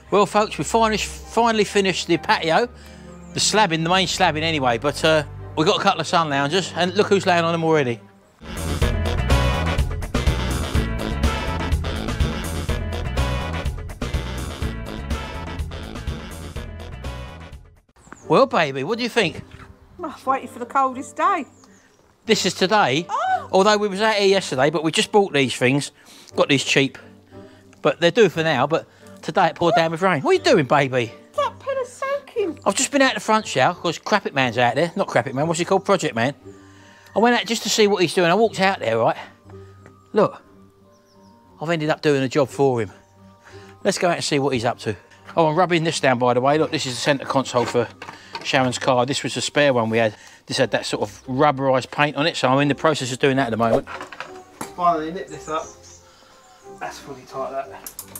Well, folks, we finally finished the patio, the slabbing, the main slabbing anyway, but we've got a couple of sun loungers, and look who's laying on them already. Well, baby, what do you think? Oh, I'm waiting for the coldest day. This is today, although we was out here yesterday, but we just bought these things, got these cheap, but they're due for now, but today it poured down with rain. What are you doing, baby? That pillar's soaking. I've just been out the front shower, because Crappit Man's out there. Not Crappit Man, what's he called? Project Man. I went out just to see what he's doing. I walked out there, right? Look, I've ended up doing a job for him. Let's go out and see what he's up to. Oh, I'm rubbing this down, by the way. Look, this is the centre console for Sharon's car. This was the spare one we had. This had that sort of rubberised paint on it, so I'm in the process of doing that at the moment. Finally nip this up. That's fully tight, that.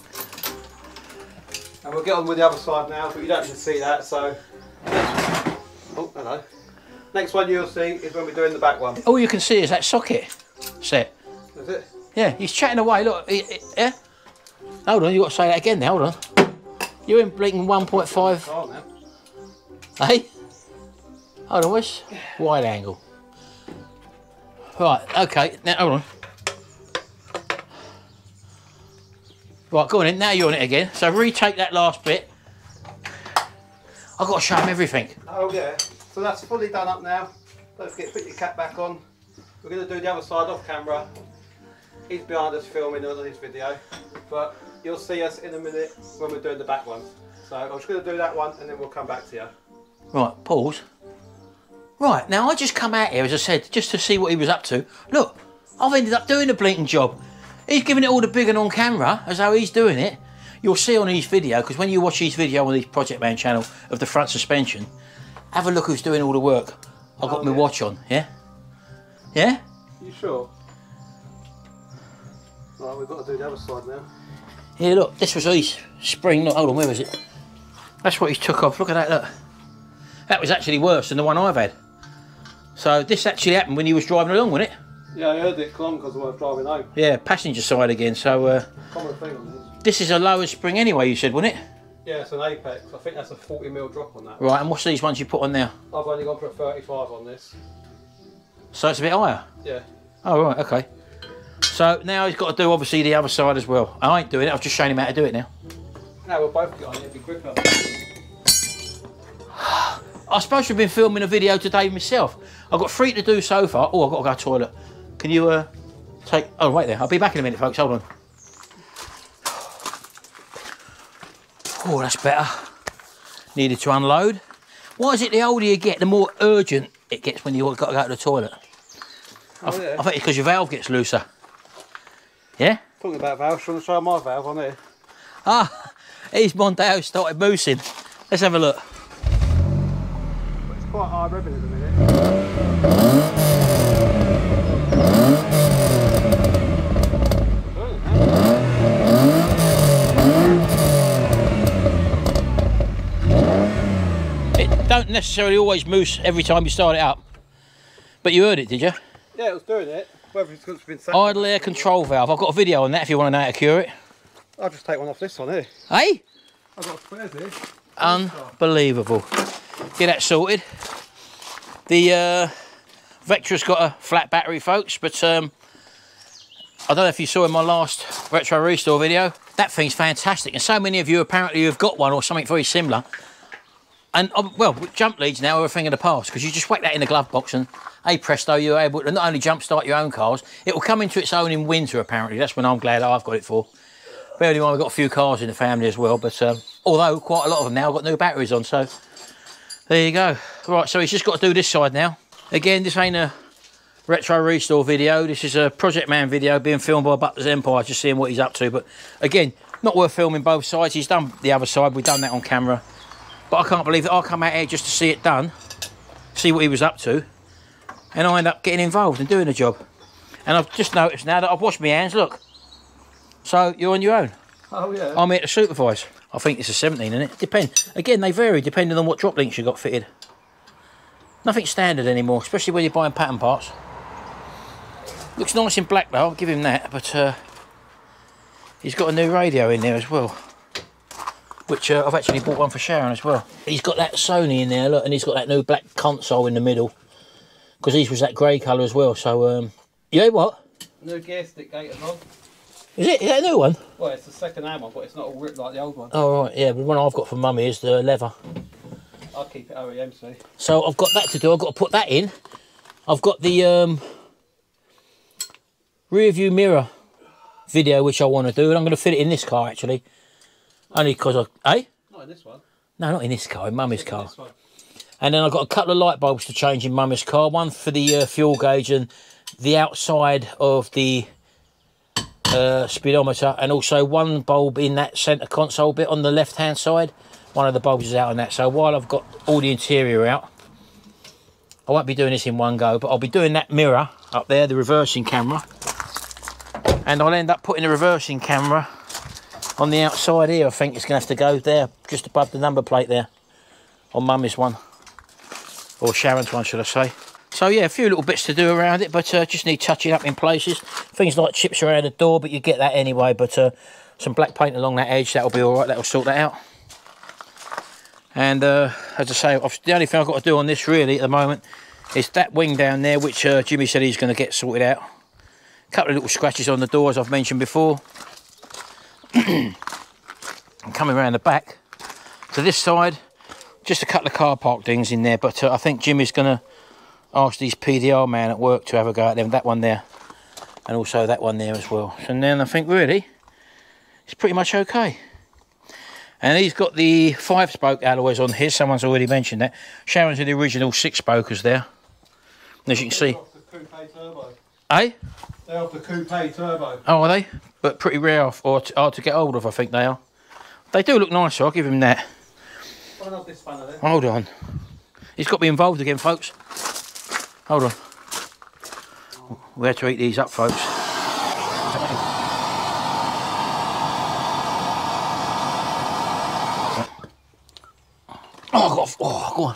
And we'll get on with the other side now, but you don't need to see that, so... Oh, hello. Next one you'll see is when we're doing the back one. All you can see is that socket set. Is it? Yeah, he's chatting away, look. Yeah? Hold on, you've got to say that again now, hold on. You're in blinking 1.5. Oh, man. Hey? Hold on, where's wide angle? Right, okay, now hold on. Right, go on in, now you're on it again. So retake that last bit. I've got to show him everything. Oh, yeah. So that's fully done up now. Don't forget to put your cap back on. We're going to do the other side off camera. He's behind us filming on his video, but you'll see us in a minute when we're doing the back one. So I'm just going to do that one and then we'll come back to you. Right, pause. Right, now I just come out here, as I said, just to see what he was up to. Look, I've ended up doing the blinking job. He's giving it all the big and on camera, as though he's doing it. You'll see on his video, because when you watch his video on the Project Man channel of the front suspension, have a look who's doing all the work. I've got my watch on, yeah? Yeah? You sure? Right, we've got to do the other side now. Yeah, look, this was his spring. Look, hold on, where was it? That's what he's took off. Look at that, look. That was actually worse than the one I've had. So this actually happened when you was driving along, wasn't it? Yeah, I heard it come because I was driving home. Yeah, passenger side again, so... Common thing on this. This is a lower spring anyway, you said, wasn't it? Yeah, it's an Apex. I think that's a 40mm drop on that. Right, and what's these ones you put on now? I've only gone for a 35 on this. So it's a bit higher? Yeah. Oh, right, okay. So now he's got to do, obviously, the other side as well. I ain't doing it, I've just shown him how to do it now. Now we'll both get on it, it'll be quicker. I suppose we've been filming a video today myself. I've got 3 to do so far. Oh, I've got to go to the toilet. Can you take... Oh, wait there. I'll be back in a minute, folks. Hold on. Oh, that's better. Needed to unload. Why is it the older you get, the more urgent it gets when you've got to go to the toilet? Oh, yeah. I think it's because your valve gets looser. Yeah? Talking about valves, do you want to show my valve on here? Ah, here's Mondeo started moosing. Let's have a look. It's quite high revving at the minute. It don't necessarily always moose every time you start it up. But you heard it, did you? Yeah, it was doing it. Whether it's been Idle air control valve. I've got a video on that if you want to know how to cure it. I'll just take one off this one here. Hey? I've got spares here. Unbelievable. Get that sorted. The Vectra's got a flat battery, folks, but I don't know if you saw in my last retro restore video, that thing's fantastic, and so many of you apparently have got one or something very similar. And well, with jump leads now are a thing of the past, because you just whack that in the glove box and hey presto, you're able to not only jump start your own cars, it will come into its own in winter apparently. That's when I'm glad I've got it for. Bearing in mind we've got a few cars in the family as well, but although quite a lot of them now have got new batteries on, so there you go. Right, so he's just got to do this side now. Again, this ain't a retro restore video, this is a Project Man video being filmed by Butler's Empire, just seeing what he's up to. But again, not worth filming both sides. He's done the other side, we've done that on camera. But I can't believe that I come out here just to see it done, see what he was up to, and I end up getting involved and doing the job. And I've just noticed now that I've washed my hands, look. So you're on your own. Oh yeah. I'm here to supervise. I think it's a 17, isn't it? Depends. Again, they vary depending on what drop links you've got fitted. Nothing standard anymore, especially when you're buying pattern parts. Looks nice in black though, I'll give him that, but he's got a new radio in there as well. which I've actually bought one for Sharon as well. He's got that Sony in there, look, and he's got that new black console in the middle, because his was that grey colour as well. So, you know what? New gear stick gaiters on. Is it? Is that a new one? Well, it's the second hand one, but it's not all ripped like the old one. Oh, right, yeah, the one I've got from Mummy is the leather. I'll keep it OEM, see. So I've got that to do. I've got to put that in. I've got the rear view mirror video which I want to do, and I'm going to fit it in this car actually. Only because Not in this one. No, not in this car, in Mummy's car. This one. And then I've got a couple of light bulbs to change in Mummy's car. One for the fuel gauge and the outside of the speedometer, and also one bulb in that centre console bit on the left hand side. One of the bulbs is out on that. So while I've got all the interior out, I won't be doing this in one go, but I'll be doing that mirror up there, the reversing camera. And I'll end up putting the reversing camera on the outside here. I think it's going to have to go there, just above the number plate there, on Mummy's one. Or Sharon's one, should I say. So yeah, a few little bits to do around it, but just need touching up in places. Things like chips around the door, but you get that anyway. But some black paint along that edge, that'll be all right. That'll sort that out. And as I say, the only thing I've got to do on this really at the moment is that wing down there, which Jimmy said he's going to get sorted out. A couple of little scratches on the door, as I've mentioned before. And coming around the back to this side, just a couple of car park things in there. But I think Jimmy's going to ask his PDR man at work to have a go at them. That one there, and also that one there as well. So then I think really it's pretty much okay. And he's got the 5-spoke alloys on his. Someone's already mentioned that. Sharon's are the original 6-spokers there. And as you can see. Eh? They're off the coupe turbo. Oh, are they? But pretty rare or hard to get hold of, I think they are. They do look nice, so I'll give him that. Well, not this spanner then. Hold on. He's got to be involved again, folks. Hold on. We had to eat these up, folks. Oh, go on.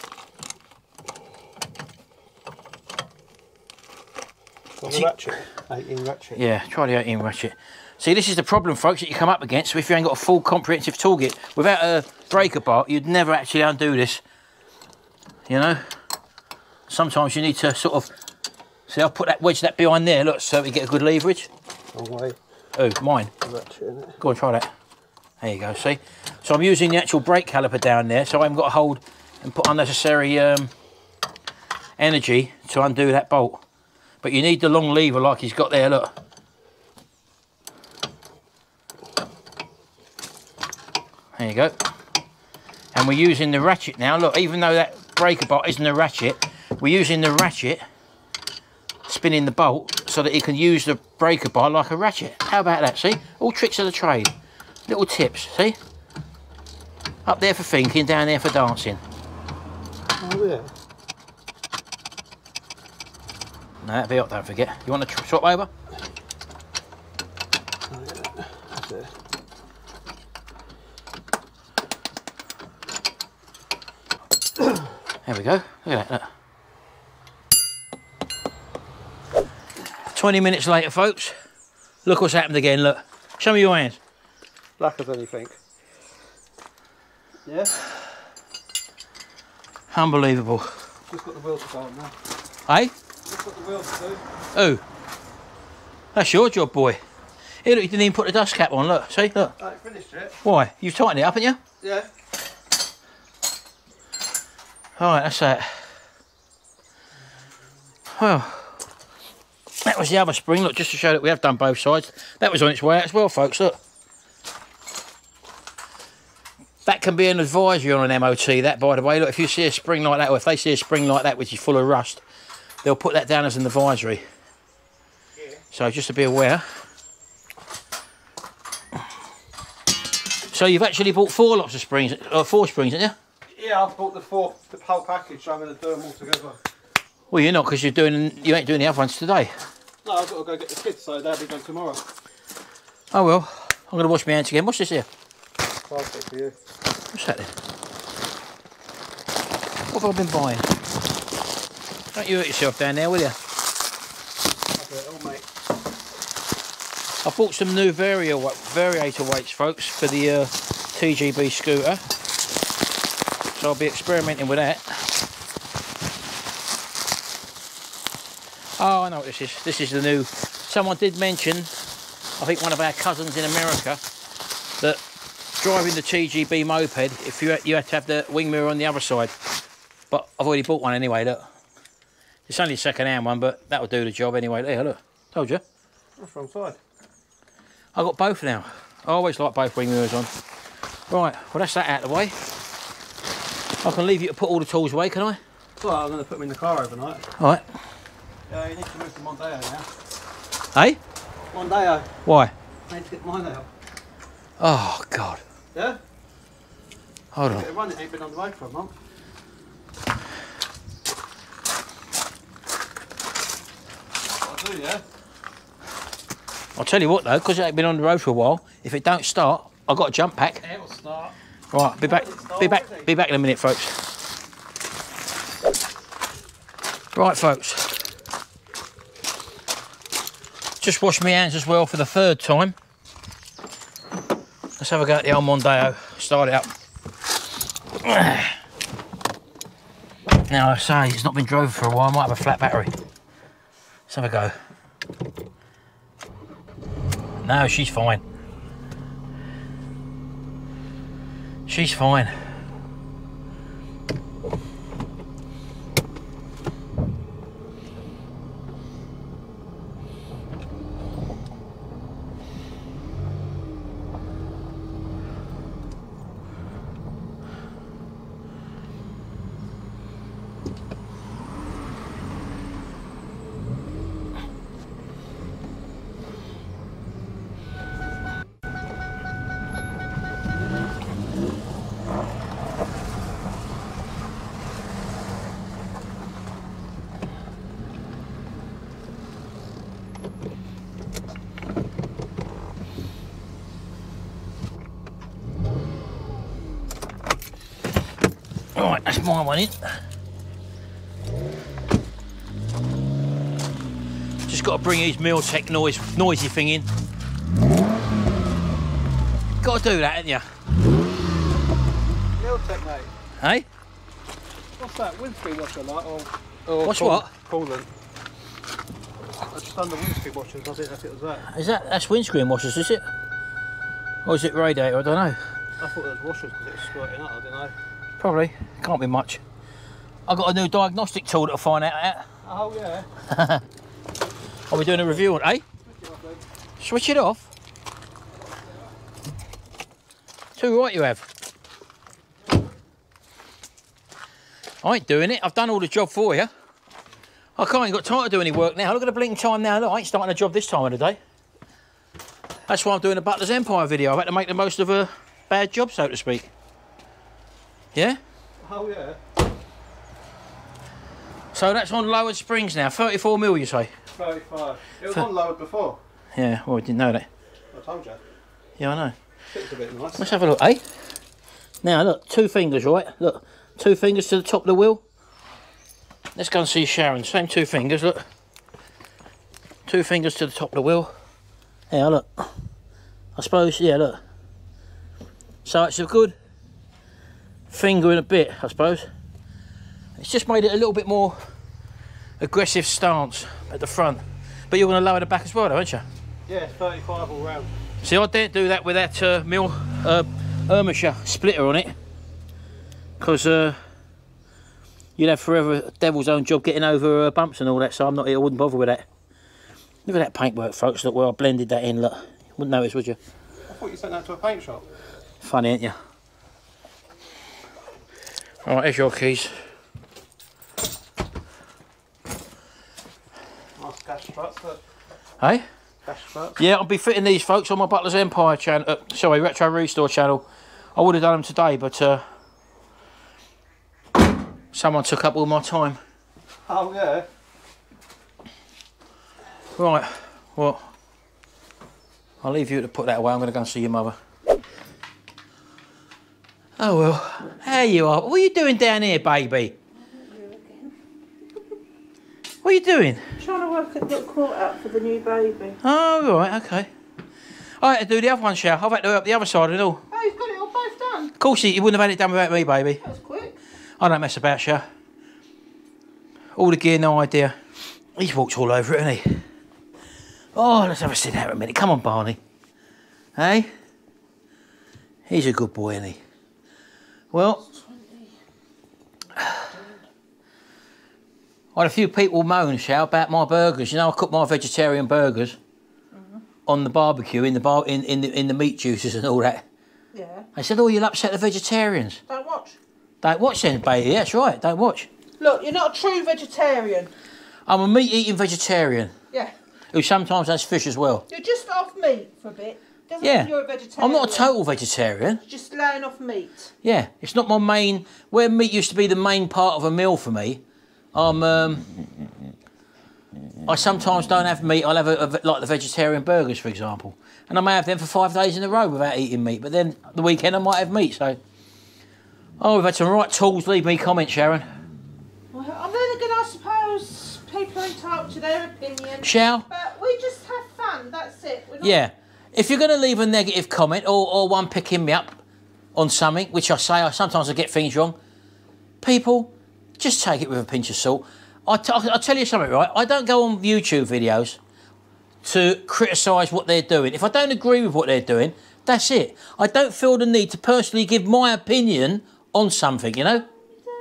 The ratchet. 18 ratchet. Yeah, try the 18 ratchet. See, this is the problem, folks, that you come up against if you ain't got a full comprehensive toolkit. Without a breaker bar, you'd never actually undo this. You know? Sometimes you need to sort of... See, I'll put that wedge that behind there, look, so we get a good leverage. Wrong way. Oh, mine. Ratchet, isn't it? Go on, try that. There you go, see? So I'm using the actual brake caliper down there, so I haven't got to hold and put unnecessary energy to undo that bolt. But you need the long lever like he's got there, look. There you go. And we're using the ratchet now. Look, even though that breaker bar isn't a ratchet, we're using the ratchet, spinning the bolt, so that he can use the breaker bar like a ratchet. How about that, see? All tricks of the trade. Little tips, see? Up there for thinking, down there for dancing. Oh, yeah. No, that'd be up, don't forget. You want to swap over? Oh, yeah. That's it. There we go. Look at that. Look. 20 minutes later, folks. Look what's happened again. Look. Show me your hands. Black as anything. Yeah. Unbelievable. Just got the wheel to go on now. Eh? Just got the wheel to do. Oh. That's your job, boy. Here, look, you didn't even put the dust cap on. Look. See? Look. I ain't finished it. Why? You've tightened it up, haven't you? Yeah. Alright, that's that. Well, that was the other spring. Look, just to show that we have done both sides. That was on its way out as well, folks. Look. That can be an advisory on an MOT, that, by the way. Look, if you see a spring like that, or if they see a spring like that which is full of rust, they'll put that down as an advisory. Yeah. So just to be aware. So you've actually bought 4 lots of springs, or 4 springs, haven't you? Yeah, I've bought the whole package, so I'm going to do them all together. Well, you're not, because you ain't doing the other ones today. No, I've got to go get the kids, so they'll be done tomorrow. Oh well, I'm going to wash my hands again. What's this here? Perfect for you. What's that then? What have I been buying? Don't you hurt yourself down there, will you? I'll do it all, mate. I bought some new variator weights, folks, for the TGB scooter. So I'll be experimenting with that. Oh, I know what this is. This is the new... Someone did mention, I think one of our cousins in America, that driving the TGB moped, if you had to have the wing mirror on the other side. But I've already bought one anyway, look. It's only a second-hand one, but that'll do the job anyway. There, look. Told you. That's wrong side. I've got both now. I always like both wing mirrors on. Right, well that's that out of the way. I can leave you to put all the tools away, can I? Well, I'm going to put them in the car overnight. Alright. Yeah, you need to move to Mondeo now. Hey? Mondeo. Why? I need to get mine out. Oh, God. Yeah? Hold on. Get it running, ain't been on the road for a month. What I do, yeah? I'll tell you what though, because it ain't been on the road for a while, if it don't start, I've got a jump pack. Yeah, it'll start. Right, be back in a minute, folks. Right, folks. Just washed my hands as well for the third time. Let's have a go at the old Mondeo. Start it up. Now, I say it's not been drove for a while. I might have a flat battery. Let's have a go. No, she's fine. She's fine. Right, that's my one in. Just got to bring his Miltech noisy thing in. Got to do that, haven't you? Miltech, mate. Hey? What's that? Windscreen washer light or What's what? Coolant. I just done the windscreen washers. I think that's it was that. That's windscreen washers, is it? Or is it radiator? I don't know. I thought it was washers because it was squirting up. I don't know. Probably. Can't be much. I've got a new diagnostic tool that'll find out that. Oh yeah. Are we doing a review on it, eh? Switch it off? Too right you have. I ain't doing it. I've done all the job for you. I ain't got time to do any work now. Look at the blinking time now. Look, I ain't starting a job this time of the day. That's why I'm doing a Butler's Empire video. I've had to make the most of a bad job, so to speak. Yeah? Oh yeah. So that's on lowered springs now. 34 mil, you say? 35. It was on lowered before. Yeah, well, I didn't know that. I told you. Yeah, I know. It's a bit nice. Let's have a look, eh? Now, look, 2 fingers, right? Look, 2 fingers to the top of the wheel. Let's go and see Sharon. Same 2 fingers, look. 2 fingers to the top of the wheel. Yeah, look. I suppose, yeah, look. So it's a good finger and a bit, I suppose. It's just made it a little bit more aggressive stance at the front. But you're going to lower the back as well, though, aren't you? Yeah, 35 all round. See, I didn't do that with that Ermisher splitter on it. Because you'd have forever devil's own job getting over bumps and all that, so I wouldn't bother with that. Look at that paintwork, folks. Look where I blended that in, look. You wouldn't notice, would you? I thought you sent that to a paint shop. Funny, ain't you? Alright, here's your keys. Nice gas struts, look. Hey? Gas struts. Yeah, I'll be fitting these, folks, on my Butler's Empire channel. Sorry, Retro Restore channel. I would have done them today, but someone took up all my time. Oh yeah. Right, well, I'll leave you to put that away. I'm going to go and see your mother. Oh well, there you are. What are you doing down here, baby? What are you doing? Trying to work at the quart out for the new baby. Oh, right, okay. I had to do the other one, Shao. I've had to do it up the other side and all. Oh, he's got it on both course, he wouldn't have had it done without me, baby. That was quick. I don't mess about, Shell. All the gear, no idea. He's walked all over it, hasn't he? Oh, let's have a sit down a minute. Come on, Barney. Hey? He's a good boy, isn't he? Well, I had a few people moan, Shell, about my burgers. You know, I cook my vegetarian burgers on the barbecue in the meat juices and all that. Yeah. They said, "Oh, you'll upset the vegetarians." Don't watch. Don't watch then, baby. That's right. Don't watch. Look, you're not a true vegetarian. I'm a meat-eating vegetarian Yeah. who sometimes has fish as well. You're just off meat for a bit. Doesn't Yeah. mean you're a vegetarian. I'm not a total vegetarian. Just laying off meat. Yeah, it's not my main. Where meat used to be the main part of a meal for me, I sometimes don't have meat. I'll have like the vegetarian burgers, for example, and I may have them for 5 days in a row without eating meat. But then the weekend I might have meat. So, oh, we've had some right tools. Leave me comments, Sharon. Well, I'm only going to, I suppose, people are entitled to their opinion. Shall? But we just have fun. That's it. We're not... Yeah. If you're going to leave a negative comment or one picking me up on something, which I say, sometimes I get things wrong, people, just take it with a pinch of salt. I'll tell you something, right? I don't go on YouTube videos to criticise what they're doing. If I don't agree with what they're doing, that's it. I don't feel the need to personally give my opinion on something, you know?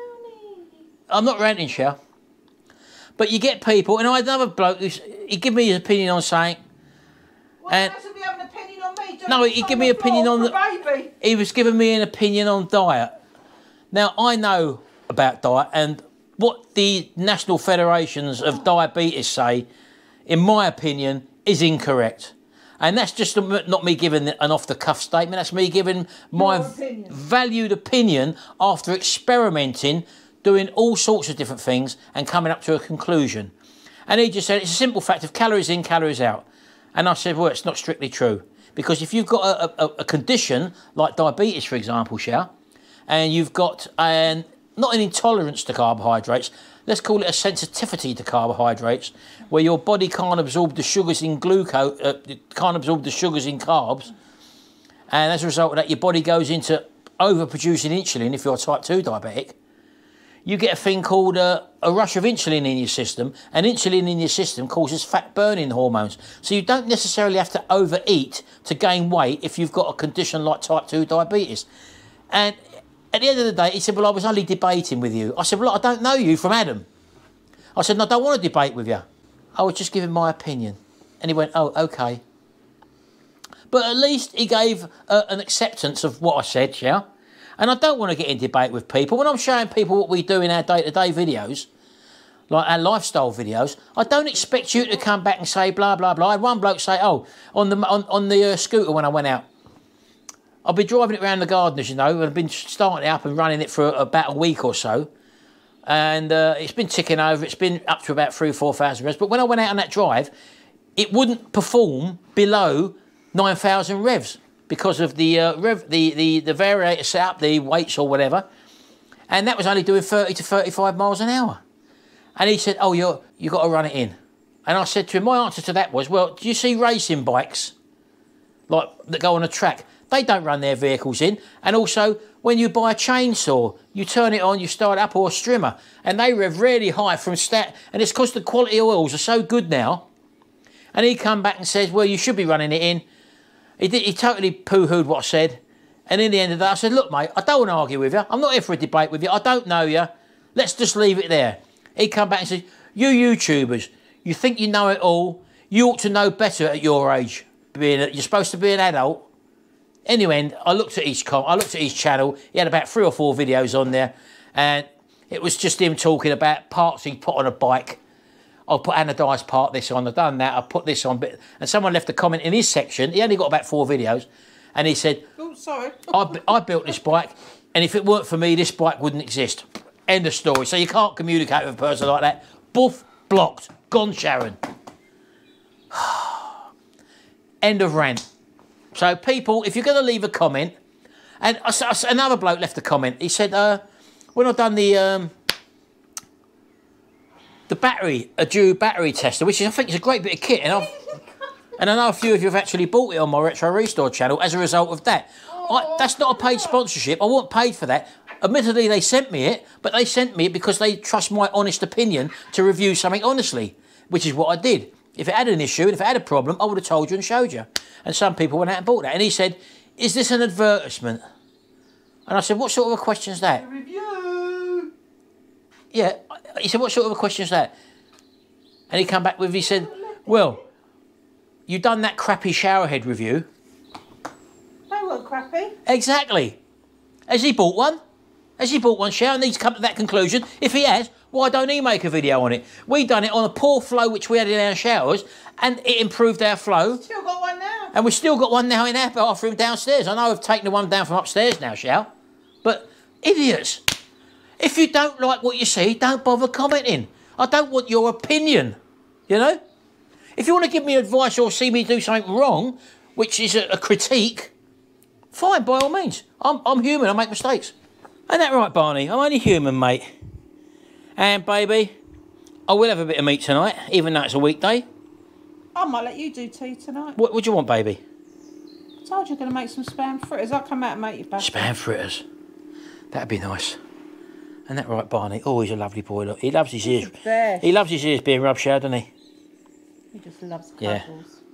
I'm not ranting, Shell. But you get people, and I had another bloke he give me his opinion on something. Well, and has to have an opinion on me. no, he gave me an opinion on baby. He was giving me an opinion on diet. Now, I know about diet, and what the National Federations of Diabetes say, in my opinion, is incorrect. And that's just not me giving an off-the-cuff statement. That's me giving my valued opinion after experimenting, doing all sorts of different things and coming up to a conclusion. And he just said, it's a simple fact of calories in, calories out. And I said, well, it's not strictly true. Because if you've got a condition like diabetes, for example, Shell, and you've got not an intolerance to carbohydrates, let's call it a sensitivity to carbohydrates, where your body can't absorb the sugars in glucose, can't absorb the sugars in carbs, and as a result of that, your body goes into overproducing insulin if you're a type 2 diabetic. You get a thing called a rush of insulin in your system, and insulin in your system causes fat burning hormones. So you don't necessarily have to overeat to gain weight if you've got a condition like type 2 diabetes. And at the end of the day, he said, well, I was only debating with you. I said, well, I don't know you from Adam. I said, no, I don't want to debate with you. I was just giving my opinion. And he went, oh, okay. But at least he gave an acceptance of what I said, yeah? And I don't want to get in debate with people. When I'm showing people what we do in our day-to-day videos, like our lifestyle videos, I don't expect you to come back and say blah, blah, blah. I had one bloke say, oh, on the scooter when I went out, I've been driving it around the garden, as you know, and I've been starting it up and running it for about a week or so. And it's been ticking over. It's been up to about 3,000 or 4,000 revs. But when I went out on that drive, it wouldn't perform below 9,000 revs because of the variator setup, the weights or whatever. And that was only doing 30 to 35 miles an hour. And he said, oh, you got to run it in. And I said to him, my answer to that was, well, do you see racing bikes like that go on a track? They don't run their vehicles in. And also, when you buy a chainsaw, you turn it on, you start up, or a strimmer, and they rev really high from stat. And it's because the quality oils are so good now. And he come back and says, well, you should be running it in. He totally poo-hooed what I said. And in the end of that, I said, look, mate, I don't want to argue with you. I'm not here for a debate with you. I don't know you. Let's just leave it there. He come back and said, you YouTubers, you think you know it all. You ought to know better at your age. You're supposed to be an adult. Anyway, I looked at his channel. He had about 3 or 4 videos on there, and it was just him talking about parts he put on a bike. I'll put anodised part this on. I've done that. I put this on, and someone left a comment in his section. He only got about 4 videos, and he said, "Oh, sorry, I built this bike, and if it weren't for me, this bike wouldn't exist." End of story. So you can't communicate with a person like that. Boof, blocked, gone, Sharon. End of rant. So people, if you're going to leave a comment, and another bloke left a comment. He said, when I've done the Dew battery tester, which I think is a great bit of kit, and I know a few of you have actually bought it on my Retro Restore channel as a result of that. That's not a paid sponsorship. I wasn't paid for that. Admittedly, they sent me it, but they sent me it because they trust my honest opinion to review something honestly, which is what I did. If it had an issue and if it had a problem, I would have told you and showed you. And some people went out and bought that. And he said, is this an advertisement? And I said, what sort of a question is that? A review. Yeah. He said, what sort of a question is that? And he come back with, he said, well, you done that crappy showerhead review. They weren't crappy. Exactly. Has he bought one? Has he bought one shower and he's come to that conclusion? If he has, why don't he make a video on it? We done it on a poor flow which we had in our showers and it improved our flow. Still got one now. And we've still got one now in our bathroom downstairs. I know I've taken the one down from upstairs now, Shao. But idiots. If you don't like what you see, don't bother commenting. I don't want your opinion, you know? If you want to give me advice or see me do something wrong, which is a critique, fine, by all means. I'm human, I make mistakes. Ain't that right, Barney? I'm only human, mate. And, baby, I will have a bit of meat tonight, even though it's a weekday. I might let you do tea tonight. What do you want, baby? I told you you're going to make some spam fritters. I'll come out and make you back. Spam fritters. That'd be nice. Ain't that right, Barney? Oh, he's a lovely boy. Look, he loves his ears. He loves his ears being rubbed, Shao, doesn't he? He just loves cuddles. Yeah.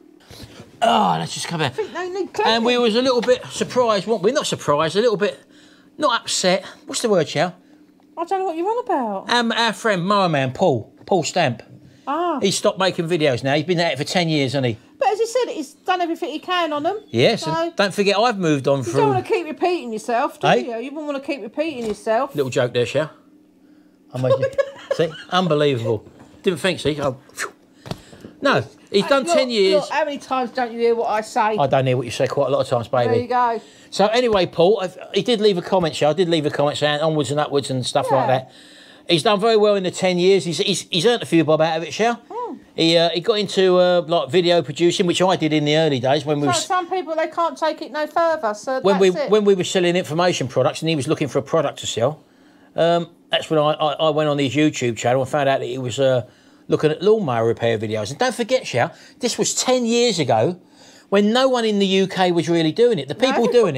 Oh, let's just come out. I think they need cleaning. And we was a little bit surprised, weren't we? Not surprised, a little bit, not upset. What's the word, Shao? I don't know what you're on about. Our friend, Mower Man, Paul Stamp. Ah. He's stopped making videos now. He's been at it for 10 years, hasn't he? But as he said, he's done everything he can on them. Yes, So and don't forget I've moved on you through... don't want to keep repeating yourself, do Eh? you? You wouldn't want to keep repeating yourself. Little joke there, Shao. I made you... See? Unbelievable. Didn't think, see? Oh, phew. No, he's done 10 years. Look, how many times don't you hear what I say? I don't hear what you say quite a lot of times, baby. There you go. So anyway, Paul, he did leave a comment, Shao. I did leave a comment saying onwards and upwards and stuff like that. He's done very well in the 10 years. He's earned a few bob out of it, Shao. He got into like video producing, which I did in the early days when we So was... some people, they can't take it no further, so when that's we were selling information products and he was looking for a product to sell, that's when I went on his YouTube channel and found out that he was looking at lawnmower repair videos. And don't forget, Shao, this was 10 years ago when no one in the UK was really doing it. The people doing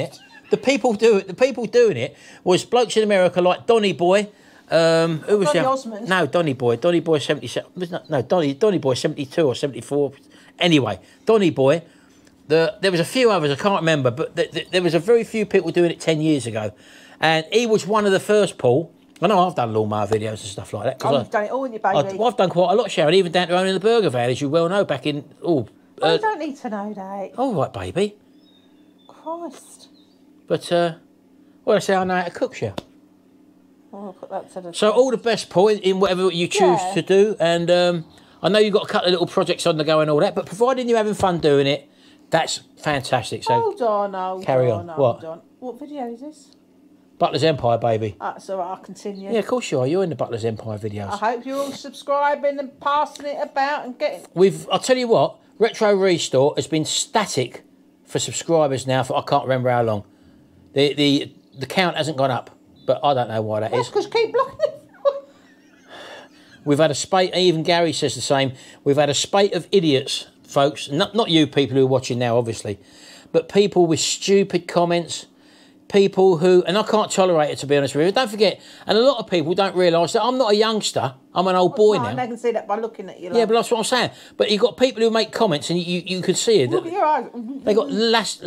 it was blokes in America like Donny Boy. Who was Donny the... Osmond. No, Donny Boy 77. No, Donny Boy 72 or 74. Anyway, Donny Boy. There was a few others, I can't remember, but there was a very few people doing it 10 years ago. And he was one of the first, Paul. I know I've done lawnmower videos and stuff like that. Oh, you've done it all in your baby. I've done quite a lot, Sharon, even down to owning the burger van, as you well know, back in... you don't need to know that. All right, baby. Christ. But, well, I say I know how to cook, Sharon. I'll put that to the So all the best, Paul, in whatever you choose to do. And I know you've got a couple of little projects on the go and all that, but providing you're having fun doing it, that's fantastic. So hold on. Carry on. What? Hold on. What video is this? Butler's Empire, baby. So I'll continue. Yeah, of course you are. You're in the Butler's Empire videos. I hope you're all subscribing and passing it about and getting... I'll tell you what, Retro Restore has been static for subscribers now for I can't remember how long. The count hasn't gone up, but I don't know why that is. That's because you keep blocking it. We've had a spate, even Gary says the same, we've had a spate of idiots, folks, not you people who are watching now, obviously, but people with stupid comments, people who, and I can't tolerate it, to be honest with you. Don't forget, and a lot of people don't realise that I'm not a youngster, I'm an old boy now. They can see that by looking at you. Yeah, but that's what I'm saying. But you've got people who make comments and you can see it. Look at your eyes. They got less,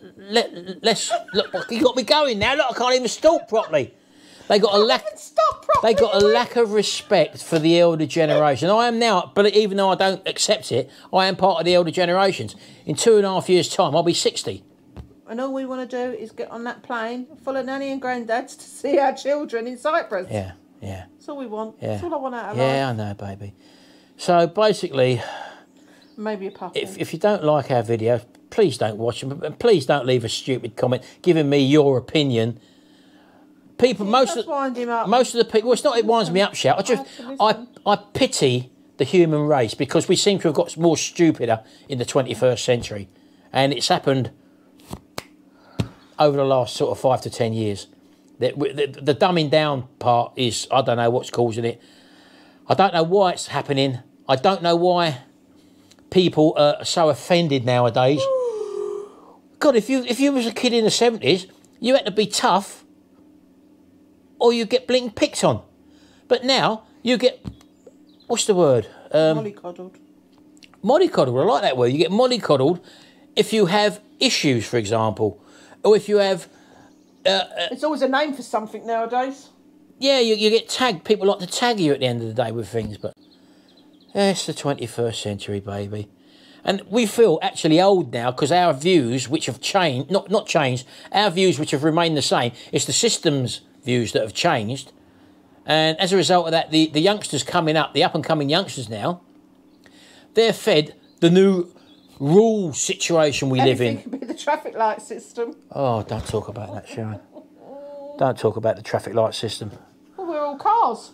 look, you got me going now, look, I can't even stalk properly. They got a lack. They got a lack of respect for the elder generation. I am now, but even though I don't accept it, I am part of the elder generations. In 2.5 years' time, I'll be 60. And all we want to do is get on that plane full of nanny and granddads to see our children in Cyprus. Yeah. That's all we want. Yeah. That's all I want out of life. Yeah, I know, baby. So basically, maybe a puppy. if you don't like our videos, please don't watch them. And please don't leave a stupid comment giving me your opinion. People, most of the people. Well, it's not. It winds me up, Shout. I pity the human race because we seem to have got more stupider in the 21st century, and it's happened over the last sort of 5 to 10 years. The dumbing down part is, I don't know what's causing it. I don't know why it's happening. I don't know why people are so offended nowadays. God, if you was a kid in the 70s, you had to be tough or you get blinking picked on. But now you get, what's the word? Mollycoddled. Mollycoddled, I like that word. You get mollycoddled if you have issues, for example, or if you have... It's always a name for something nowadays. Yeah, you get tagged. People like to tag you at the end of the day with things, but it's the 21st century, baby. And we feel actually old now because our views, which have changed, not changed, our views which have remained the same, it's the system's views that have changed. And as a result of that, the youngsters coming up, the up-and-coming youngsters now, they're fed the new rule situation we live in. Anything could be the traffic light system. Oh, don't talk about that, Sharon. Don't talk about the traffic light system. Well, we're all cars.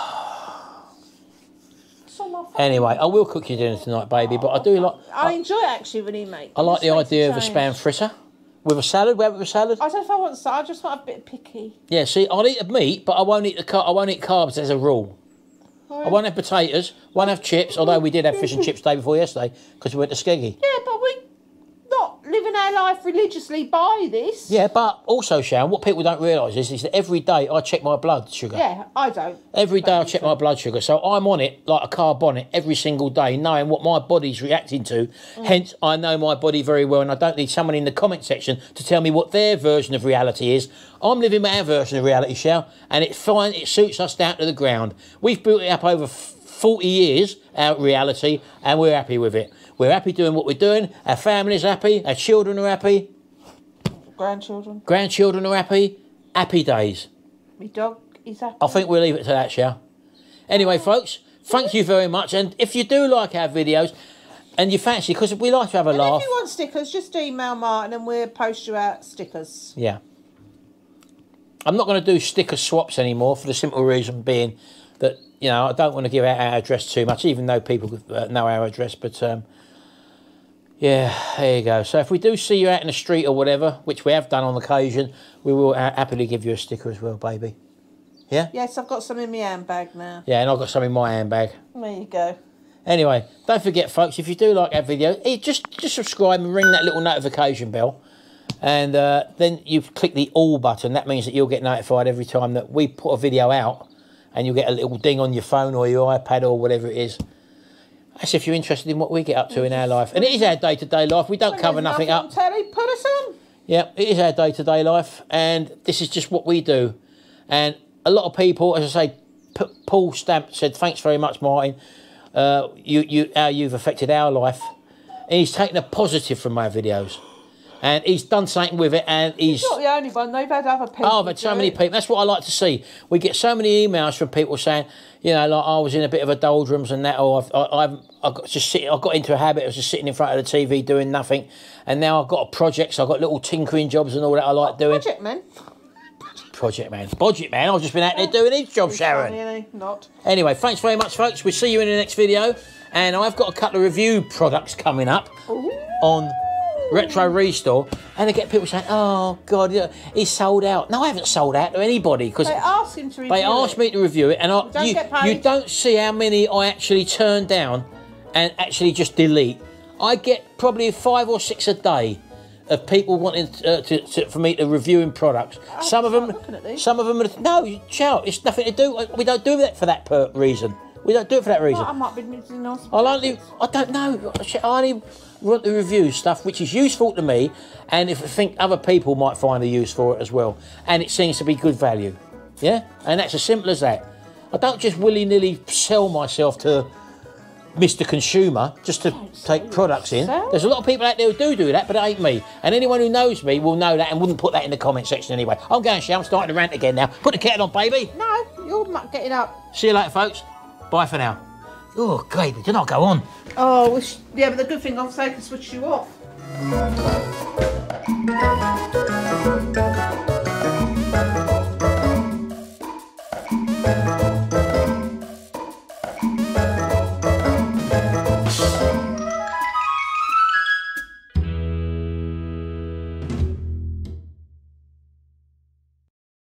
It's on my phone. Anyway, I will cook you dinner tonight, baby, but I do like... I enjoy it actually when he makes. I like the idea of a spam fritter with a salad. We have it with a salad. I don't know if I want salad. I just want a bit picky. Yeah, see, I'll eat the meat, but I won't eat I won't eat carbs as a rule. I won't have potatoes, won't have chips, although we did have fish and chips day before yesterday because we went to Skeggy. Yeah, but we're not living our life religiously by this. Yeah, but also, Sharon, what people don't realise is that every day I check my blood sugar. Yeah, I don't. Every day I check my blood sugar. So I'm on it like a carb on it every single day, knowing what my body's reacting to. Hence, I know my body very well, and I don't need someone in the comment section to tell me what their version of reality is. I'm living my version of reality, Shell, and it's fine. It suits us down to the ground. We've built it up over 40 years, our reality, and we're happy with it. We're happy doing what we're doing. Our family's happy. Our children are happy. Grandchildren. Grandchildren are happy. Happy days. My dog is happy. I think we'll leave it to that, Shell. Anyway, folks, thank you very much. And if you do like our videos and you fancy, because we like to have a laugh. If you want stickers, just email Martin and we'll post you out stickers. Yeah. I'm not going to do sticker swaps anymore for the simple reason being that, you know, I don't want to give out our address too much, even though people know our address. But, yeah, there you go. So if we do see you out in the street or whatever, which we have done on occasion, we will happily give you a sticker as well, baby. Yeah? Yes, I've got some in my handbag now. Yeah, and I've got some in my handbag. There you go. Anyway, don't forget, folks, if you do like our video, just subscribe and ring that little notification bell. And then you click the all button. That means that you'll get notified every time that we put a video out, and you'll get a little ding on your phone or your iPad or whatever it is. That's if you're interested in what we get up to in our life. And it is our day-to-day life. We don't cover nothing up. Telly, put us on. Yeah, it is our day-to-day life, and this is just what we do. And a lot of people, as I say, Paul Stamp said, thanks very much, Martin. How you've affected our life. And he's taken a positive from my videos. And he's done something with it, and he's... Not the only one, they've had other people. Oh, I've had so many people. That's what I like to see. We get so many emails from people saying, you know, like I was in a bit of a doldrums and that, or I got into a habit of just sitting in front of the TV doing nothing, and now I've got a project, so I've got little tinkering jobs and all that I like doing. Project man. Project man. Budget man. I've just been out there doing his job, Sharon. Funny, not. Anyway, thanks very much, folks. We'll see you in the next video, and I've got a couple of review products coming up on Retro Restore, and I get people saying, oh God, he's sold out. No, I haven't sold out to anybody, because they asked him to review they asked me to review it, and you don't see how many I actually turn down and actually just delete. I get probably 5 or 6 a day of people wanting for me to reviewing products. Some of them no, shout, it's nothing to do. We don't do that for that reason. We don't do it for that reason. Well, I might be missing I don't know. I only want to review stuff which is useful to me, and if I think other people might find a use for it as well, and it seems to be good value. Yeah, and that's as simple as that. I don't just willy-nilly sell myself to Mr. Consumer just to take products in. There's a lot of people out there who do that, but it ain't me. And anyone who knows me will know that and wouldn't put that in the comment section anyway. I'm going, I'm starting to rant again now. Put the kettle on, baby. No, you're not getting up. See you later, folks. Bye for now. Oh, baby, do not go on. Oh, yeah, but the good thing, obviously, I can switch you off.